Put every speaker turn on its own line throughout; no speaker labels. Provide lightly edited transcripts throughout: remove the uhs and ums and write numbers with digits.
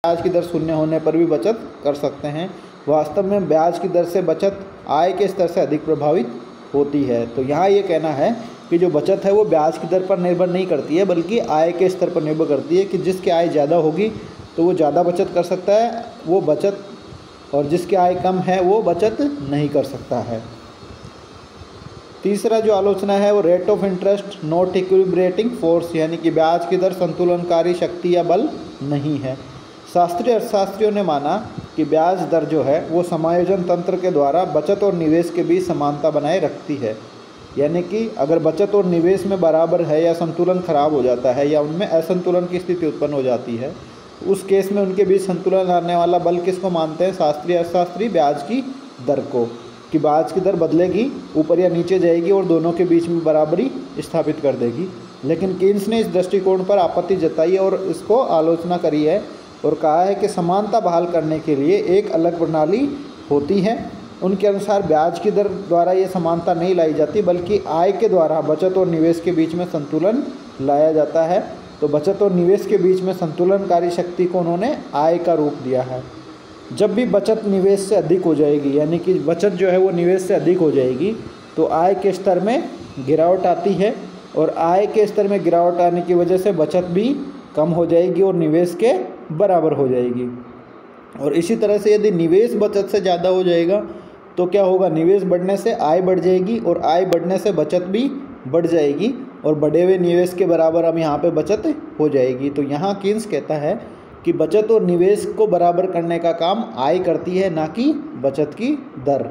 ब्याज की दर शून्य होने पर भी बचत कर सकते हैं। वास्तव में ब्याज की दर से बचत आय के स्तर से अधिक प्रभावित होती है। तो यहाँ ये कहना है कि जो बचत है वो ब्याज की दर पर निर्भर नहीं करती है, बल्कि आय के स्तर पर निर्भर करती है कि जिसकी आय ज़्यादा होगी तो वो ज़्यादा बचत कर सकता है वो बचत, और जिसकी आय कम है वो बचत नहीं कर सकता है। तीसरा जो आलोचना है वो rate of interest not equilibrating force, यानी कि ब्याज की दर संतुलनकारी शक्ति या बल नहीं है। शास्त्रीय अर्थशास्त्रियों ने माना कि ब्याज दर जो है वो समायोजन तंत्र के द्वारा बचत और निवेश के बीच समानता बनाए रखती है। यानी कि अगर बचत और निवेश में बराबर है या संतुलन खराब हो जाता है या उनमें असंतुलन की स्थिति उत्पन्न हो जाती है, उस केस में उनके बीच संतुलन लाने वाला बल किसको मानते हैं? शास्त्रीय अर्थशास्त्री ब्याज की दर को, कि ब्याज की दर बदलेगी, ऊपर या नीचे जाएगी और दोनों के बीच में बराबरी स्थापित कर देगी। लेकिन कीन्स ने इस दृष्टिकोण पर आपत्ति जताई और इसको आलोचना करी है और कहा है कि समानता बहाल करने के लिए एक अलग प्रणाली होती है। उनके अनुसार ब्याज की दर द्वारा ये समानता नहीं लाई जाती, बल्कि आय के द्वारा बचत और निवेश के बीच में संतुलन लाया जाता है। तो बचत और निवेश के बीच में संतुलनकारी शक्ति को उन्होंने आय का रूप दिया है। जब भी बचत निवेश से अधिक हो जाएगी, यानी कि बचत जो है वो निवेश से अधिक हो जाएगी, तो आय के स्तर में गिरावट आती है, और आय के स्तर में गिरावट आने की वजह से बचत भी कम हो जाएगी और निवेश के बराबर हो जाएगी। और इसी तरह से यदि निवेश बचत से ज़्यादा हो जाएगा तो क्या होगा? निवेश बढ़ने से आय बढ़ जाएगी और आय बढ़ने से बचत भी बढ़ जाएगी, और बढ़े हुए निवेश के बराबर अब यहाँ पे बचत हो जाएगी। तो यहाँ कीन्स कहता है कि बचत और निवेश को बराबर करने का काम आय करती है, ना कि बचत की दर।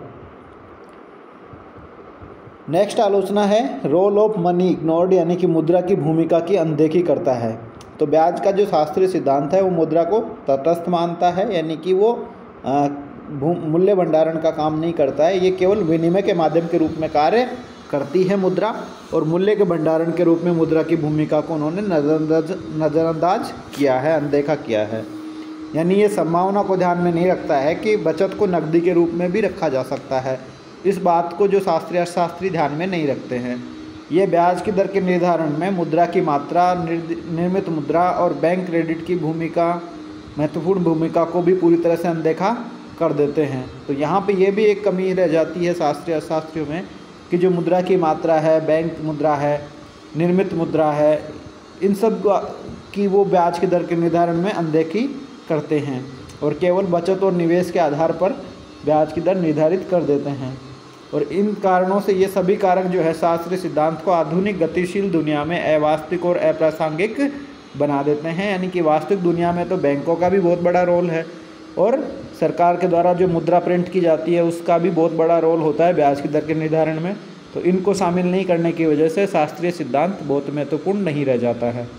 नेक्स्ट आलोचना है रोल ऑफ मनी इग्नोर्ड, यानी कि मुद्रा की भूमिका की अनदेखी करता है। तो ब्याज का जो शास्त्रीय सिद्धांत है वो मुद्रा को तटस्थ मानता है, यानी कि वो मूल्य भंडारण का काम नहीं करता है। ये केवल विनिमय के माध्यम के रूप में कार्य करती है मुद्रा, और मूल्य के भंडारण के रूप में मुद्रा की भूमिका को उन्होंने नज़रअंदाज किया है, अनदेखा किया है। यानी ये संभावना को ध्यान में नहीं रखता है कि बचत को नकदी के रूप में भी रखा जा सकता है। इस बात को जो शास्त्रीय अर्थशास्त्री ध्यान में नहीं रखते हैं। ये ब्याज की दर के निर्धारण में मुद्रा की मात्रा, निर्मित मुद्रा और बैंक क्रेडिट की महत्वपूर्ण भूमिका को भी पूरी तरह से अनदेखा कर देते हैं। तो यहाँ पे ये भी एक कमी रह जाती है शास्त्रीय अर्थशास्त्रियों में कि जो मुद्रा की मात्रा है, बैंक मुद्रा है, निर्मित मुद्रा है, इन सब की वो ब्याज की दर के निर्धारण में अनदेखी करते हैं और केवल बचत और निवेश के आधार पर ब्याज की दर निर्धारित कर देते हैं। और इन कारणों से ये सभी कारक जो है शास्त्रीय सिद्धांत को आधुनिक गतिशील दुनिया में अवास्तविक और अप्रासंगिक बना देते हैं। यानी कि वास्तविक दुनिया में तो बैंकों का भी बहुत बड़ा रोल है और सरकार के द्वारा जो मुद्रा प्रिंट की जाती है उसका भी बहुत बड़ा रोल होता है ब्याज की दर के निर्धारण में। तो इनको शामिल नहीं करने की वजह से शास्त्रीय सिद्धांत बहुत महत्वपूर्ण नहीं रह जाता है।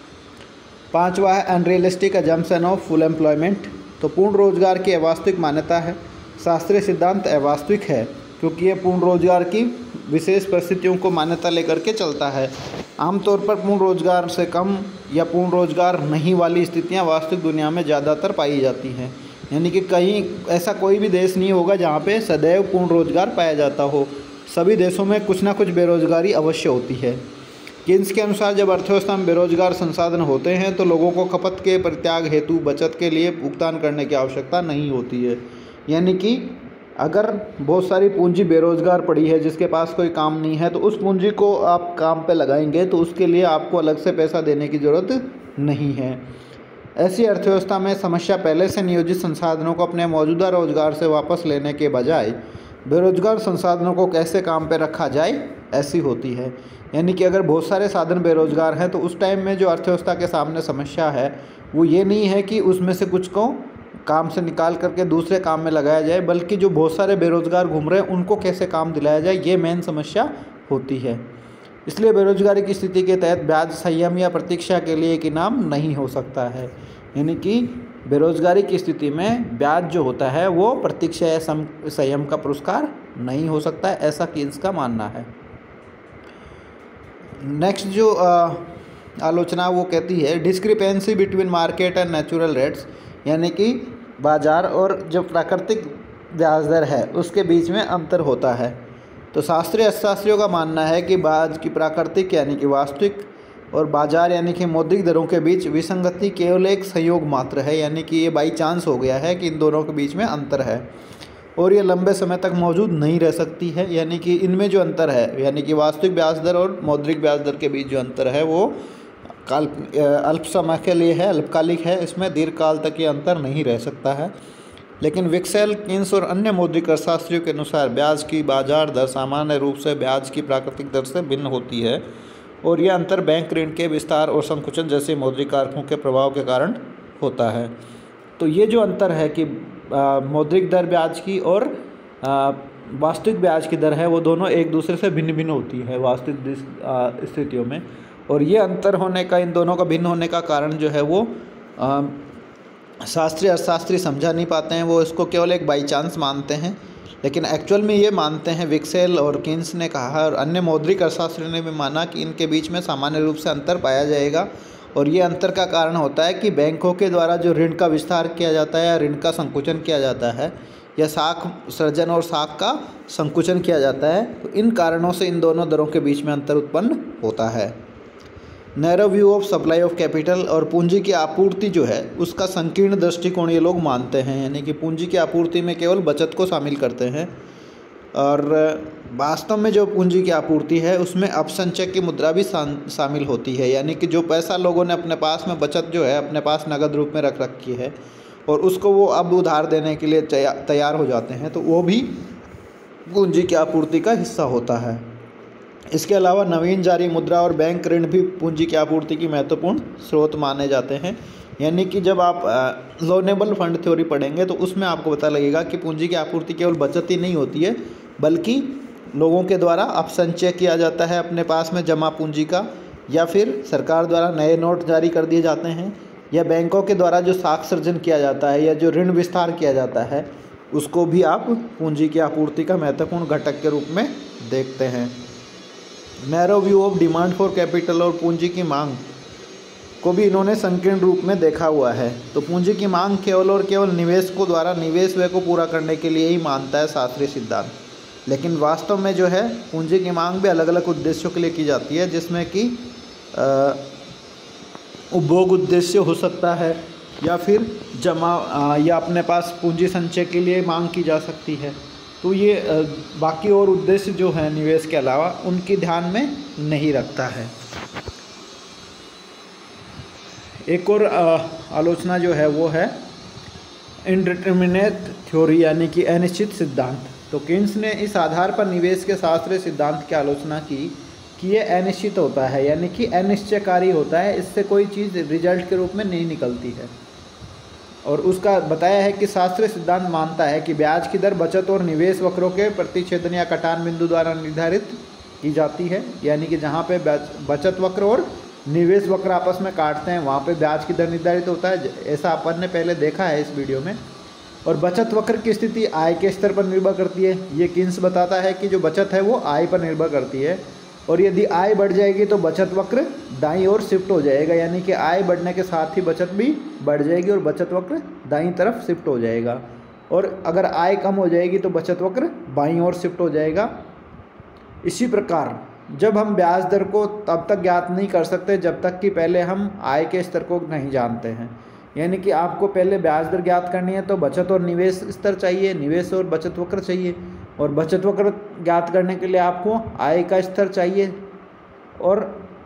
पांचवा है unrealistic assumption of full employment. तो पूर्ण रोजगार की अवास्तविक मान्यता है। शास्त्रीय सिद्धांत अवास्तविक है क्योंकि ये पूर्ण रोजगार की विशेष परिस्थितियों को मान्यता लेकर के चलता है। आमतौर पर पूर्ण रोजगार से कम या पूर्ण रोजगार नहीं वाली स्थितियां वास्तविक दुनिया में ज़्यादातर पाई जाती हैं। यानी कि कहीं ऐसा कोई भी देश नहीं होगा जहाँ पे सदैव पूर्ण रोजगार पाया जाता हो। सभी देशों में कुछ ना कुछ बेरोजगारी अवश्य होती है। कीन्स के अनुसार जब अर्थव्यवस्था में बेरोजगार संसाधन होते हैं तो लोगों को खपत के परित्याग हेतु बचत के लिए भुगतान करने की आवश्यकता नहीं होती है। यानी कि अगर बहुत सारी पूंजी बेरोजगार पड़ी है जिसके पास कोई काम नहीं है तो उस पूंजी को आप काम पे लगाएंगे तो उसके लिए आपको अलग से पैसा देने की ज़रूरत नहीं है। ऐसी अर्थव्यवस्था में समस्या पहले से नियोजित संसाधनों को अपने मौजूदा रोजगार से वापस लेने के बजाय बेरोजगार संसाधनों को कैसे काम पे रखा जाए ऐसी होती है। यानी कि अगर बहुत सारे साधन बेरोजगार हैं तो उस टाइम में जो अर्थव्यवस्था के सामने समस्या है वो ये नहीं है कि उसमें से कुछ को काम से निकाल करके दूसरे काम में लगाया जाए, बल्कि जो बहुत सारे बेरोजगार घूम रहे हैं उनको कैसे काम दिलाया जाए, ये मेन समस्या होती है। इसलिए बेरोजगारी की स्थिति के तहत ब्याज संयम या प्रतीक्षा के लिए एक इनाम नहीं हो सकता है। यानी कि बेरोजगारी की स्थिति में ब्याज जो होता है वो प्रतीक्षा या संयम का पुरस्कार नहीं हो सकता है, ऐसा कीन्स का मानना है। नेक्स्ट जो आलोचना वो कहती है discrepancy between market and natural rates, यानी कि बाजार और जो प्राकृतिक ब्याज दर है उसके बीच में अंतर होता है। तो शास्त्रीय अर्थशास्त्रियों का मानना है कि ब्याज की प्राकृतिक यानी कि वास्तविक और बाजार यानी कि मौद्रिक दरों के बीच विसंगति केवल एक संयोग मात्र है, यानी कि ये बाई चांस हो गया है कि इन दोनों के बीच में अंतर है और ये लंबे समय तक मौजूद नहीं रह सकती है। यानी कि इनमें जो अंतर है, यानी कि वास्तविक ब्याज दर और मौद्रिक ब्याज दर के बीच जो अंतर है वो अल्प समय के लिए है, अल्पकालिक है। इसमें दीर्घकाल तक ये अंतर नहीं रह सकता है। लेकिन विक्सेल, कीन्स और अन्य मौद्रिक अर्थशास्त्रियों के अनुसार ब्याज की बाजार दर सामान्य रूप से ब्याज की प्राकृतिक दर से भिन्न होती है और यह अंतर बैंक ऋण के विस्तार और संकुचन जैसे मौद्रिक कारकों के प्रभाव के कारण होता है। तो ये जो अंतर है कि मौद्रिक दर ब्याज की और वास्तविक ब्याज की दर है, वो दोनों एक दूसरे से भिन्न भिन्न होती है वास्तविक स्थितियों में। और ये अंतर होने का, इन दोनों का भिन्न होने का कारण जो है वो शास्त्रीय अर्थशास्त्री समझा नहीं पाते हैं। वो इसको केवल एक बाई चांस मानते हैं, लेकिन एक्चुअल में ये मानते हैं। विक्सेल और कीन्स ने कहा और अन्य मौद्रिक अर्थशास्त्रियों ने भी माना कि इनके बीच में सामान्य रूप से अंतर पाया जाएगा और ये अंतर का कारण होता है कि बैंकों के द्वारा जो ऋण का विस्तार किया जाता है या ऋण का संकुचन किया जाता है या साख सृजन और साख का संकुचन किया जाता है, तो इन कारणों से इन दोनों दरों के बीच में अंतर उत्पन्न होता है। Narrow view of supply of capital और पूंजी की आपूर्ति जो है उसका संकीर्ण दृष्टिकोण ये लोग मानते हैं, यानी कि पूंजी की आपूर्ति में केवल बचत को शामिल करते हैं और वास्तव में जो पूंजी की आपूर्ति है उसमें अपसंचय की मुद्रा भी शामिल होती है। यानी कि जो पैसा लोगों ने अपने पास में, बचत जो है अपने पास नगद रूप में रख रखी है और उसको वो अब उधार देने के लिए तैयार हो जाते हैं, तो वो भी पूंजी की आपूर्ति का हिस्सा होता है। इसके अलावा नवीन जारी मुद्रा और बैंक ऋण भी पूंजी की आपूर्ति की महत्वपूर्ण स्रोत माने जाते हैं। यानी कि जब आप लोनेबल फंड थ्योरी पढ़ेंगे तो उसमें आपको पता लगेगा कि पूंजी की आपूर्ति केवल बचत ही नहीं होती है, बल्कि लोगों के द्वारा अपसंचय किया जाता है अपने पास में जमा पूंजी का, या फिर सरकार द्वारा नए नोट जारी कर दिए जाते हैं, या बैंकों के द्वारा जो साख सृजन किया जाता है या जो ऋण विस्तार किया जाता है उसको भी आप पूंजी की आपूर्ति का महत्वपूर्ण घटक के रूप में देखते हैं। Narrow view of demand for capital और पूंजी की मांग को भी इन्होंने संकीर्ण रूप में देखा हुआ है। तो पूंजी की मांग केवल और केवल निवेशकों द्वारा निवेश व्यय को पूरा करने के लिए ही मानता है शास्त्रीय सिद्धांत, लेकिन वास्तव में जो है पूंजी की मांग भी अलग अलग उद्देश्यों के लिए की जाती है, जिसमें कि उपभोग उद्देश्य हो सकता है या फिर जमा या अपने पास पूंजी संचय के लिए मांग की जा सकती है। तो ये बाकी और उद्देश्य जो है निवेश के अलावा उनकी ध्यान में नहीं रखता है। एक और आलोचना जो है वो है इनडिटरमिनेट थ्योरी, यानी कि अनिश्चित सिद्धांत। तो कीन्स ने इस आधार पर निवेश के शास्त्रीय सिद्धांत की आलोचना की कि ये अनिश्चित होता है, यानी कि अनिश्चयकारी होता है, इससे कोई चीज़ रिजल्ट के रूप में नहीं निकलती है। और उसका बताया है कि शास्त्रीय सिद्धांत मानता है कि ब्याज की दर बचत और निवेश वक्रों के प्रतिच्छेदन या कटान बिंदु द्वारा निर्धारित की जाती है। यानी कि जहाँ पे बचत वक्र और निवेश वक्र आपस में काटते हैं वहाँ पे ब्याज की दर निर्धारित होता है, ऐसा अपन ने पहले देखा है इस वीडियो में। और बचत वक्र की स्थिति आय के स्तर पर निर्भर करती है। ये कीन्स बताता है कि जो बचत है वो आय पर निर्भर करती है, और यदि आय बढ़ जाएगी तो बचत वक्र दाईं ओर शिफ्ट हो जाएगा, यानी कि आय बढ़ने के साथ ही बचत भी बढ़ जाएगी और बचत वक्र दाईं तरफ शिफ्ट हो जाएगा। और अगर आय कम हो जाएगी तो बचत वक्र बाईं ओर शिफ्ट हो जाएगा। इसी प्रकार जब हम ब्याज दर को तब तक ज्ञात नहीं कर सकते जब तक कि पहले हम आय के स्तर को नहीं जानते हैं। यानी कि आपको पहले ब्याज दर ज्ञात करनी है तो बचत और निवेश स्तर चाहिए, निवेश और बचत वक्र चाहिए, और बचत वक्र ज्ञात करने के लिए आपको आय का स्तर चाहिए, और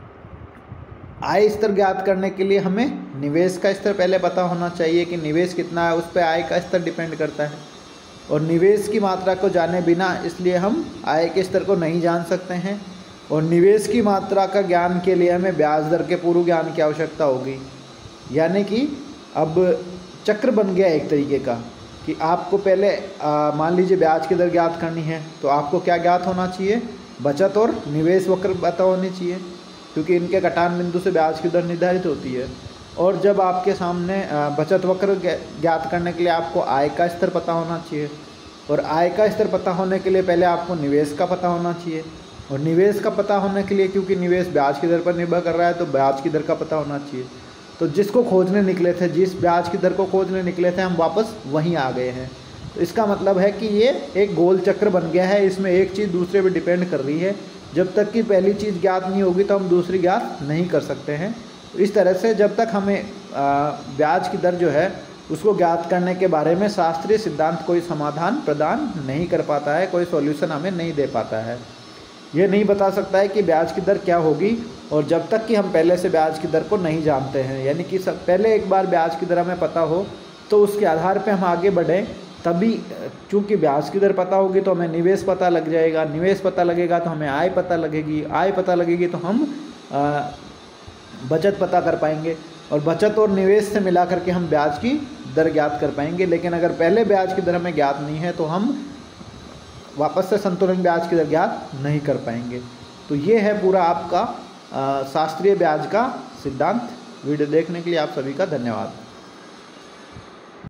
आय स्तर ज्ञात करने के लिए हमें निवेश का स्तर पहले पता होना चाहिए कि निवेश कितना है, उस पर आय का स्तर डिपेंड करता है। और निवेश की मात्रा को जाने बिना इसलिए हम आय के स्तर को नहीं जान सकते हैं, और निवेश की मात्रा का ज्ञान के लिए हमें ब्याज दर के पूर्व ज्ञान की आवश्यकता होगी। यानी कि अब चक्र बन गया एक तरीके का कि आपको पहले मान लीजिए ब्याज की दर ज्ञात करनी है तो आपको क्या ज्ञात होना चाहिए, बचत और निवेश वक्र पता होनी चाहिए, क्योंकि इनके कटान बिंदु से ब्याज की दर निर्धारित होती है। और जब आपके सामने बचत वक्र ज्ञात करने के लिए आपको आय का स्तर पता होना चाहिए, और आय का स्तर पता होने के लिए पहले आपको निवेश का पता होना चाहिए, और निवेश का पता होने के लिए क्योंकि निवेश ब्याज की दर पर निर्भर कर रहा है तो ब्याज की दर का पता होना चाहिए। तो जिसको खोजने निकले थे, जिस ब्याज की दर को खोजने निकले थे, हम वापस वहीं आ गए हैं। तो इसका मतलब है कि ये एक गोल चक्र बन गया है, इसमें एक चीज़ दूसरे पे डिपेंड कर रही है। जब तक कि पहली चीज़ ज्ञात नहीं होगी तो हम दूसरी ज्ञात नहीं कर सकते हैं। इस तरह से जब तक हमें ब्याज की दर जो है उसको ज्ञात करने के बारे में शास्त्रीय सिद्धांत कोई समाधान प्रदान नहीं कर पाता है, कोई सॉल्यूशन हमें नहीं दे पाता है। ये नहीं बता सकता है कि ब्याज की दर क्या होगी, और जब तक कि हम पहले से ब्याज की दर को नहीं जानते हैं, यानी कि पहले एक बार ब्याज की दर हमें पता हो तो उसके आधार पे हम आगे बढ़ें, तभी चूँकि ब्याज की दर पता होगी तो हमें निवेश पता लग जाएगा, निवेश पता लगेगा तो हमें आय पता लगेगी, आय पता लगेगी तो हम बचत पता कर पाएंगे, और बचत और निवेश से मिला करके हम ब्याज की दर ज्ञात कर पाएंगे। लेकिन अगर पहले ब्याज की दर हमें ज्ञात नहीं है तो हम वापस से संतुलन ब्याज की दर ज्ञात नहीं कर पाएंगे। तो ये है पूरा आपका शास्त्रीय ब्याज का सिद्धांत। वीडियो देखने के लिए आप सभी का धन्यवाद।